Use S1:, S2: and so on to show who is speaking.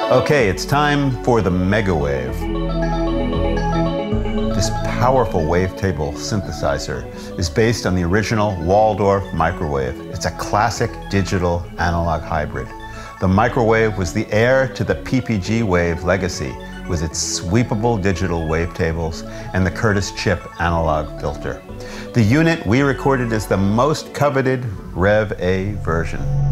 S1: Okay, it's time for the Megawave. This powerful wavetable synthesizer is based on the original Waldorf microwave. It's a classic digital analog hybrid. The microwave was the heir to the PPG wave legacy with its sweepable digital wavetables and the Curtis chip analog filter. The unit we recorded is the most coveted Rev A version.